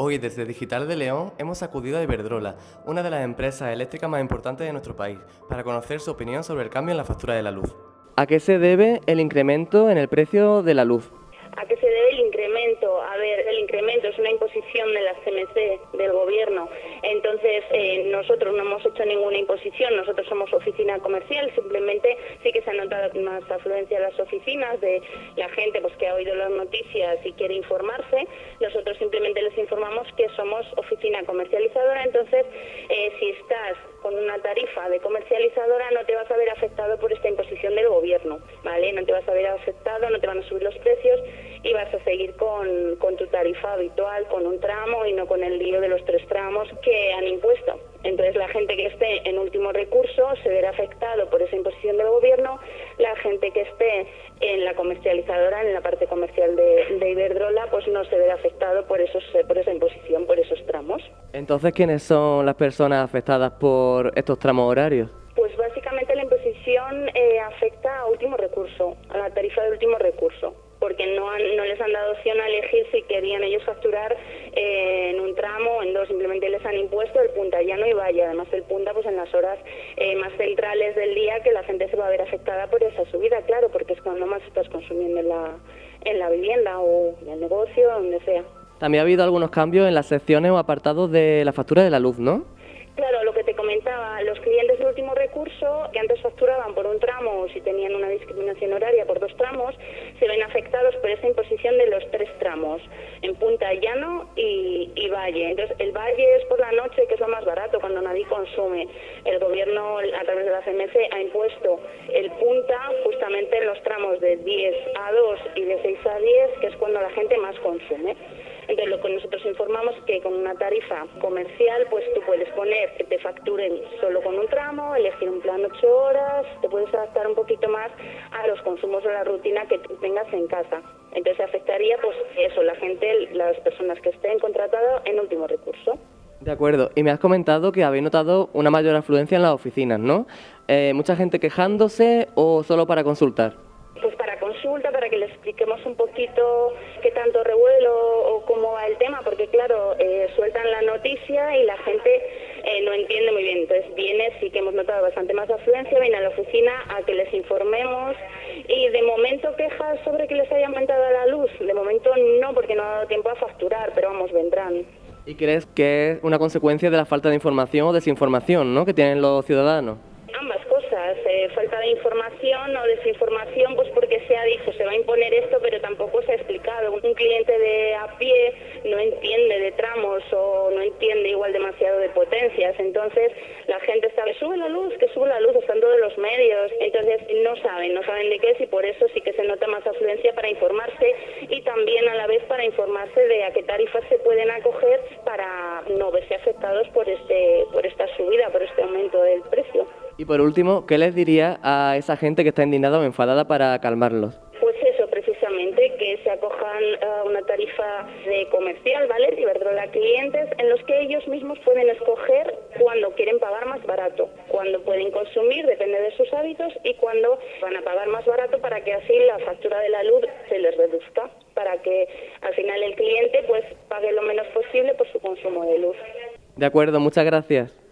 Hoy desde Digital de León hemos acudido a Iberdrola, una de las empresas eléctricas más importantes de nuestro país, para conocer su opinión sobre el cambio en la factura de la luz. ¿A qué se debe el incremento en el precio de la luz? ¿A qué se debe el incremento? A ver, el incremento es una imposición de la CMC, del gobierno. Entonces, nosotros no hemos hecho ninguna imposición, nosotros somos oficina comercial, simplemente sí que se ha notado más afluencia a las oficinas de la gente pues que ha oído las noticias y quiere informarse. Nosotros simplemente les informamos que somos oficina comercializadora, entonces si estás con una tarifa de comercializadora no te vas a ver afectado por esta imposición del gobierno, ¿vale? No te vas a ver afectado, no te van a subir los precios y vas a seguir con tu tarifa habitual, con un tramo y no con el lío de los 3 tramos que han impuesto. Entonces la gente que esté en último recurso se verá afectado por esa imposición del gobierno, la gente que esté en la comercializadora, en la parte comercial de Iberdrola, pues no se verá afectado por esa imposición, por esos tramos. Entonces, ¿quiénes son las personas afectadas por estos tramos horarios? Pues básicamente la imposición afecta a último recurso, a la tarifa de último recurso, porque no les han dado opción a elegir si querían ellos facturar en un tramo o en 2, simplemente les han impuesto el punta llano y valle, además el punta pues en las horas más centrales del día que la gente se va a ver afectada por esa subida, claro, porque es cuando más estás consumiendo en la vivienda o en el negocio, donde sea. También ha habido algunos cambios en las secciones o apartados de la factura de la luz, ¿no? Claro, lo que te comentaba, los clientes de último recurso que antes facturaban por un tramo o si tenían una discriminación horaria por 2 tramos, se ven afectados por esa imposición de los 3 tramos, en punta, llano y valle. Entonces, el valle es por la noche, que es lo más barato, cuando nadie consume. El gobierno, a través de la CMC, ha impuesto el punta justamente en los tramos de 10 a 2 y de 6 a 10, que es cuando la gente más consume. Entonces, lo que nosotros informamos es que con una tarifa comercial, pues tú puedes poner que te facturen solo con un tramo, elegir un plan 8 horas, te puedes adaptar un poquito más a los consumos o la rutina que tú tengas en casa. Entonces, afectaría, pues eso, la gente, las personas que estén contratadas en último recurso. De acuerdo, y me has comentado que habéis notado una mayor afluencia en las oficinas, ¿no? ¿Mucha gente quejándose o solo para consultar? Pues para consulta, para que le expliquemos un poquito qué tanto revuelo o cómo va el tema, porque claro, sueltan la noticia y la gente no entiende muy bien. Entonces viene, sí que hemos notado bastante más afluencia, viene a la oficina a que les informemos y de momento quejas sobre que les haya aumentado la luz. De momento no, porque no ha dado tiempo a facturar, pero vamos, vendrán. ¿Y crees que es una consecuencia de la falta de información o desinformación, ¿no?, que tienen los ciudadanos? Ambas cosas, falta de información o desinformación, pues porque se ha dicho, se va a imponer esto, pero tampoco se ha explicado. Un cliente de a pie no entiende de tramos o no entiende igual demasiado de potencias, entonces la gente está, que sube la luz, están todos los medios, entonces no saben de qué es y por eso sí que se nota más afluencia para informarse y también a la vez para informarse de a qué tarifas se pueden acoger para no verse afectados por esta subida, por este aumento del precio. Y por último, ¿qué les diría a esa gente que está indignada o enfadada para calmarlos? Pues eso, precisamente, que se acojan a una tarifa de comercial, ¿vale?, de Iberdrola clientes, en los que ellos mismos pueden escoger cuándo quieren pagar más barato, cuándo pueden consumir, depende de sus hábitos, y cuándo van a pagar más barato para que así la factura de la luz se les reduzca, para que al final el cliente pues pague lo menos posible por su consumo de luz. De acuerdo, muchas gracias.